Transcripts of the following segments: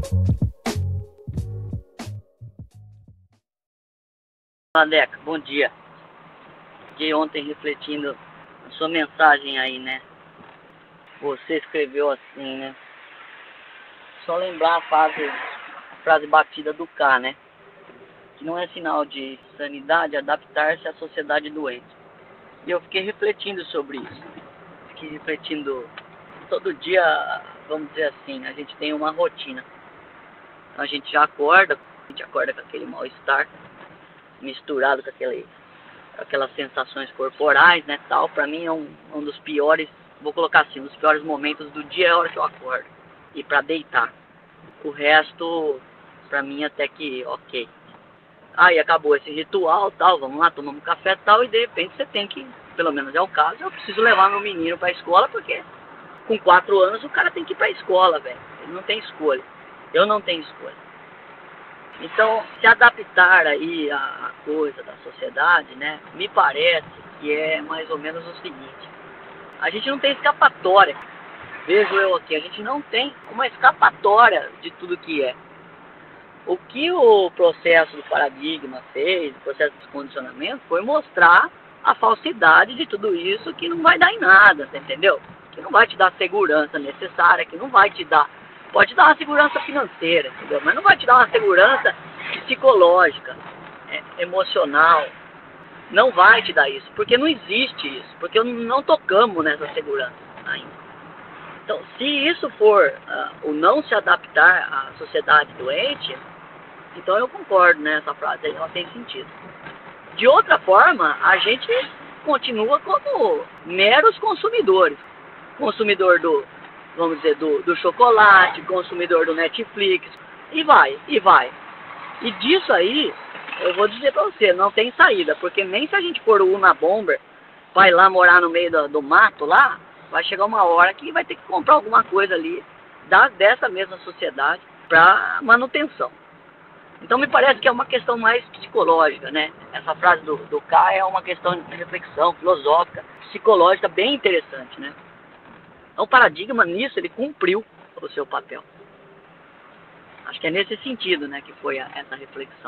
Deca, bom dia. Fiquei ontem refletindo a sua mensagem aí, né? Você escreveu assim, né? Só lembrar a frase batida do K, né? Que não é sinal de sanidade adaptar-se à sociedade doente. E eu fiquei refletindo sobre isso. Fiquei refletindo todo dia, vamos dizer assim, a gente tem uma rotina. A gente já acorda, com aquele mal-estar misturado com aquelas sensações corporais, né, tal. Pra mim é um dos piores, vou colocar assim, um dos piores momentos do dia é a hora que eu acordo e pra deitar. O resto, pra mim, até que ok. Aí acabou esse ritual, tal, vamos lá, tomamos café, tal, e de repente você tem que, pelo menos é o caso, eu preciso levar meu menino pra escola, porque com 4 anos o cara tem que ir pra escola, velho. Ele não tem escolha. Eu não tenho escolha. Então, se adaptar aí à coisa da sociedade, né, me parece que é mais ou menos o seguinte: a gente não tem escapatória. Vejo eu aqui, a gente não tem uma escapatória de tudo que é. O que o processo do paradigma fez, o processo de condicionamento, foi mostrar a falsidade de tudo isso, que não vai dar em nada, você entendeu? Que não vai te dar a segurança necessária, que não vai te dar... Pode dar uma segurança financeira, entendeu? Mas não vai te dar uma segurança psicológica, emocional. Não vai te dar isso, porque não existe isso, porque não tocamos nessa segurança ainda. Então, se isso for o não se adaptar à sociedade doente, então eu concordo, né? Essa frase aí, ela tem sentido. De outra forma, a gente continua como meros consumidores. Consumidor vamos dizer, do chocolate, consumidor do Netflix, e vai. E disso aí, eu vou dizer pra você, não tem saída, porque nem se a gente for o Unabomber, vai lá morar no meio do mato lá, vai chegar uma hora que vai ter que comprar alguma coisa ali dessa mesma sociedade para manutenção. Então me parece que é uma questão mais psicológica, né? Essa frase do K é uma questão de reflexão filosófica, psicológica, bem interessante, né? Então o paradigma nisso, ele cumpriu o seu papel. Acho que é nesse sentido, né, que foi essa reflexão.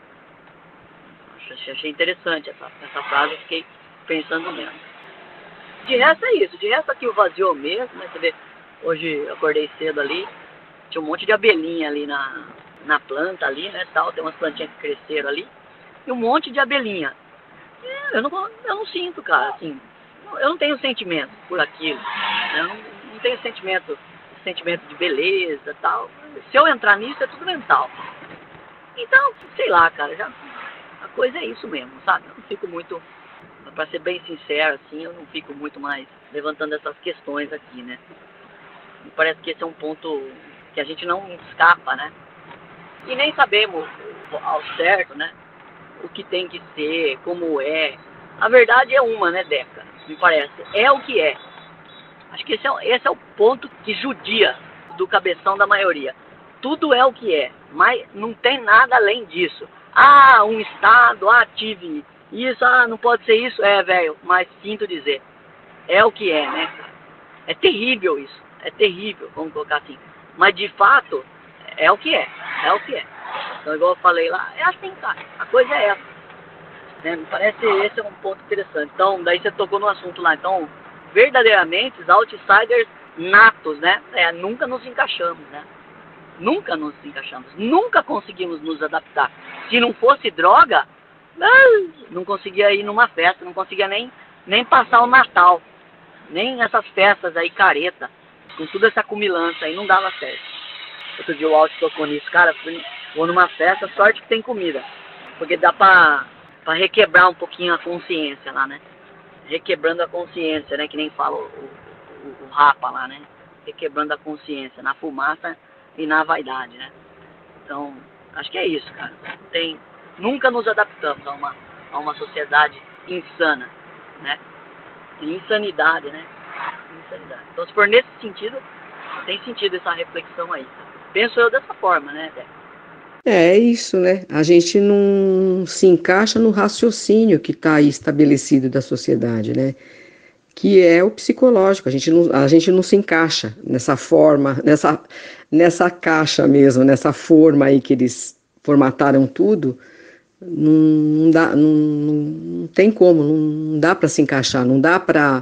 Achei interessante essa frase, fiquei pensando mesmo. De resto é isso, de resto aqui o vazio mesmo, né? Você vê, hoje eu acordei cedo ali, tinha um monte de abelhinha ali na planta ali, né, tal, tem umas plantinhas que cresceram ali, e um monte de abelhinha. Eu não sinto, cara, assim, eu não tenho sentimento por aquilo, né? Eu não tenho sentimento de beleza, tal. Se eu entrar nisso, é tudo mental. Então, sei lá, cara, a coisa é isso mesmo, sabe? Eu não fico muito, pra ser bem sincero, assim, eu não fico muito mais levantando essas questões aqui, né? Me parece que esse é um ponto que a gente não escapa, né? E nem sabemos ao certo, né, o que tem que ser, como é. A verdade é uma, né, Deca? Me parece. É o que é. Acho que esse é o ponto que judia do cabeção da maioria. Tudo é o que é, mas não tem nada além disso. Ah, um Estado, tive isso, não pode ser isso. Velho, mas sinto dizer. É o que é, né, cara? É terrível isso. É terrível, vamos colocar assim. Mas, de fato, é o que é. É o que é. Então, igual eu falei lá, é assim, cara. A coisa é essa. Né? Me parece que esse é um ponto interessante. Então, daí você tocou no assunto lá. Então, verdadeiramente, os outsiders natos, né? Nunca nos encaixamos, né? Nunca nos encaixamos. Nunca conseguimos nos adaptar. Se não fosse droga, não conseguia ir numa festa, não conseguia nem passar o Natal. Nem essas festas aí, careta. Com toda essa cumilança aí, não dava certo. Outro dia o Alto tocou nisso. Cara, vou numa festa, sorte que tem comida. Porque dá pra requebrar um pouquinho a consciência lá, né? Requebrando a consciência, né? Que nem fala o Rapa lá, né? Requebrando a consciência, na fumaça e na vaidade, né? Então, acho que é isso, cara. Nunca nos adaptamos a uma sociedade insana, né? Insanidade, né? Insanidade. Então, se for nesse sentido, tem sentido essa reflexão aí. Penso eu dessa forma, né, Deca? É isso, né? A gente não se encaixa no raciocínio que está aí estabelecido da sociedade, né? que é o psicológico. A gente não se encaixa nessa forma, nessa caixa mesmo, nessa forma aí que eles formataram tudo. Não dá, não tem como, não dá para se encaixar, não dá para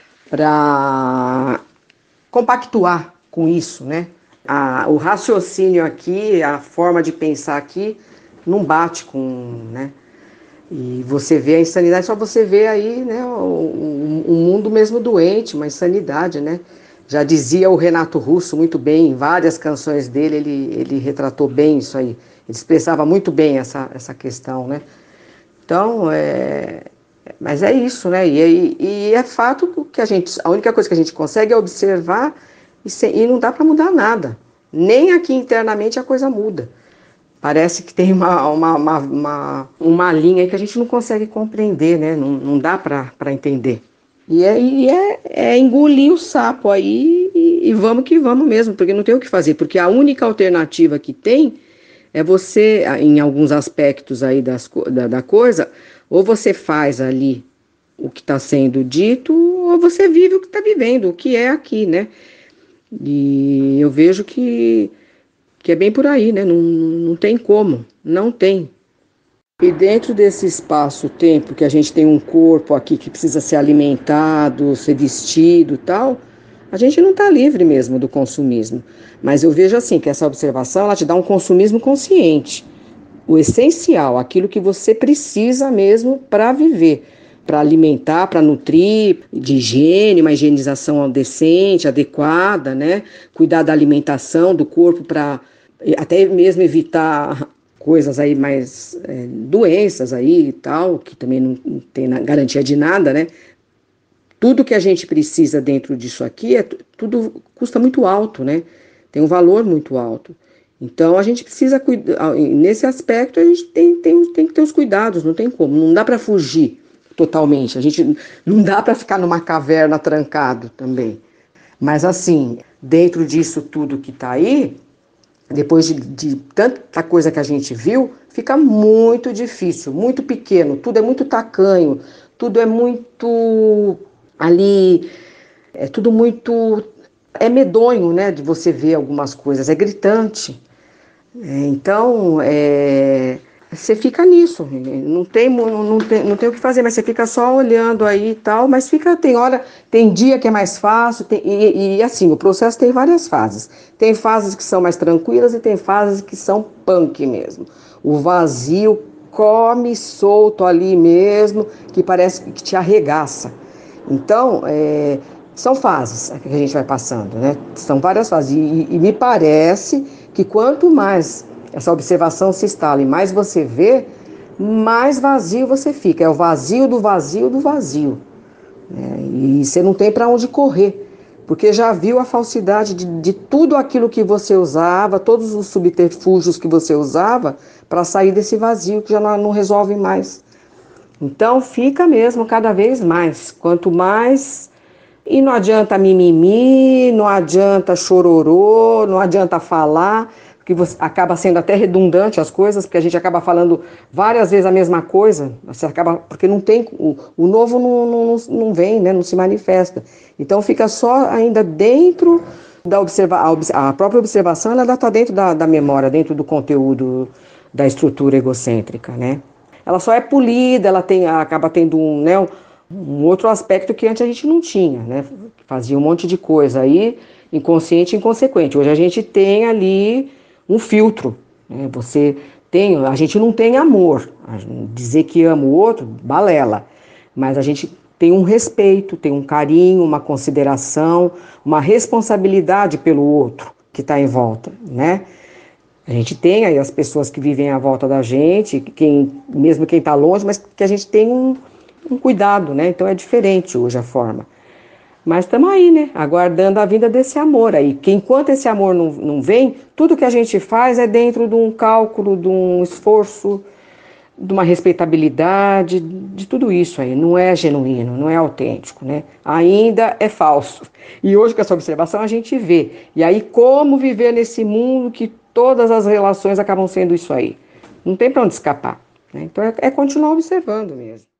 compactuar com isso, né? O raciocínio aqui, a forma de pensar aqui, não bate com, né? E você vê a insanidade, só você vê aí, né, o mundo mesmo doente, uma insanidade, né? Já dizia o Renato Russo muito bem, em várias canções dele, ele retratou bem isso aí. Ele expressava muito bem essa questão, né? Então, mas é isso, né? E é fato que a única coisa que a gente consegue é observar e não dá para mudar nada. Nem aqui internamente a coisa muda. Parece que tem uma linha aí que a gente não consegue compreender, né? Não dá para entender. E é engolir o sapo aí e vamos que vamos mesmo, porque não tem o que fazer. Porque a única alternativa que tem é você, em alguns aspectos aí da coisa, ou você faz ali o que está sendo dito, ou você vive o que está vivendo, o que é aqui, né? E eu vejo que é bem por aí, né? Não tem como, não tem. E dentro desse espaço-tempo que a gente tem um corpo aqui que precisa ser alimentado, ser vestido e tal, a gente não está livre mesmo do consumismo. Mas eu vejo assim, que essa observação, ela te dá um consumismo consciente. O essencial, aquilo que você precisa mesmo para viver, para alimentar, para nutrir, de higiene, uma higienização decente, adequada, né? Cuidar da alimentação, do corpo para até mesmo evitar coisas aí mais, doenças aí e tal, que também não tem garantia de nada, né? Tudo que a gente precisa dentro disso aqui, tudo custa muito alto, né? Tem um valor muito alto. Então, a gente precisa cuidar, nesse aspecto, a gente tem que ter os cuidados, não tem como, não dá para fugir totalmente, a gente não dá para ficar numa caverna trancado também. Mas, assim, dentro disso tudo que está aí, depois de tanta coisa que a gente viu, fica muito difícil, muito pequeno, tudo é muito tacanho, tudo é muito ali, é tudo muito, é medonho, né, de você ver algumas coisas, é gritante. Então, você fica nisso, não tem o que fazer, mas você fica só olhando aí e tal, mas tem dia que é mais fácil, e assim, o processo tem várias fases. Tem fases que são mais tranquilas e tem fases que são punk mesmo. O vazio come solto ali mesmo, que parece que te arregaça. Então, são fases que a gente vai passando, né? São várias fases. E me parece que quanto mais essa observação se instala e mais você vê, mais vazio você fica. É o vazio do vazio do vazio. Né? E você não tem para onde correr, porque já viu a falsidade de tudo aquilo que você usava, todos os subterfúgios que você usava para sair desse vazio que já não resolve mais. Então fica mesmo cada vez mais. Quanto mais. E não adianta mimimi, não adianta chororô, não adianta falar, porque acaba sendo até redundante as coisas, porque a gente acaba falando várias vezes a mesma coisa, porque não tem, o novo não vem, né, não se manifesta. Então fica só ainda dentro a própria observação, ela está dentro da memória, dentro do conteúdo da estrutura egocêntrica, né? Ela só é polida, acaba tendo um outro aspecto que antes a gente não tinha, né? Fazia um monte de coisa aí, inconsciente e inconsequente. Hoje a gente tem ali um filtro, né? A gente não tem amor. Dizer que ama o outro, balela. Mas a gente tem um respeito, tem um carinho, uma consideração, uma responsabilidade pelo outro que está em volta, né? A gente tem aí as pessoas que vivem à volta da gente, mesmo quem está longe, mas que a gente tem um cuidado, né? Então é diferente hoje a forma. Mas estamos aí, né? Aguardando a vinda desse amor aí. Que enquanto esse amor não vem, tudo que a gente faz é dentro de um cálculo, de um esforço, de uma respeitabilidade, de tudo isso aí. Não é genuíno, não é autêntico, né? Ainda é falso. E hoje com essa observação a gente vê. E aí como viver nesse mundo que todas as relações acabam sendo isso aí? Não tem para onde escapar, né? Então é continuar observando mesmo.